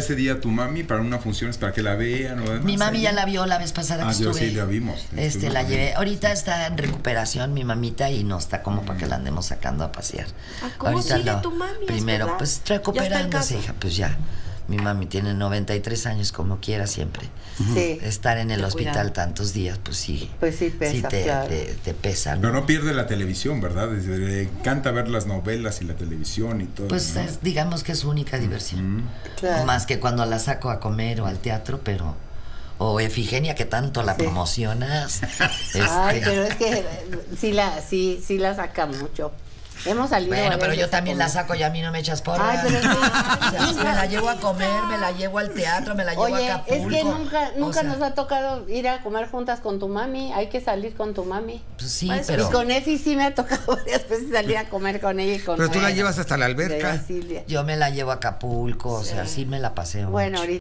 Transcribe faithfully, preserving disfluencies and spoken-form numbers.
ese día a tu mami para una función, es para que la vean o demás. Mi mami ya la vio la vez pasada que ah, estuve. yo sí la vimos. Este, la llevé. Ahorita está en recuperación mi mamita y no está como para que la andemos sacando a pasear. Ah, ¿cómo Ahorita sigue lo, tu mami? primero, ¿verdad? pues ¿Ya está en recuperándose, casa? hija, pues ya. Mi mami tiene noventa y tres años, como quiera siempre. Sí. Estar en el Te hospital cuidan. tantos días, pues sí. Pues sí pesa, sí te, claro. te, te pesa, ¿no? Pero no pierde la televisión, ¿verdad? Le encanta ver las novelas y la televisión y todo. Pues ¿no? es, digamos que es su única diversión. Mm. Claro. Más que cuando la saco a comer o al teatro, pero... O Efigenia, que tanto la Sí. promocionas. Ay, este, pero es que sí la, sí, sí la saca mucho. Hemos salido. Bueno, varias pero yo veces a también la comer. saco y a mí no me echas porras. Ay, pero es que- O sea, si me la llevo a comer, me la llevo al teatro, me la llevo Oye, a Acapulco. es que nunca, nunca O sea, nos ha tocado ir a comer juntas con tu mami. Hay que salir con tu mami. Pues sí, Pues, pero... Y con Efi sí me ha tocado varias veces salir a comer con ella y con Pero tú la Noelia, llevas hasta la de alberca. Basilia. Yo me la llevo a Acapulco, o sea, sí me la paseo Bueno, mucho. ahorita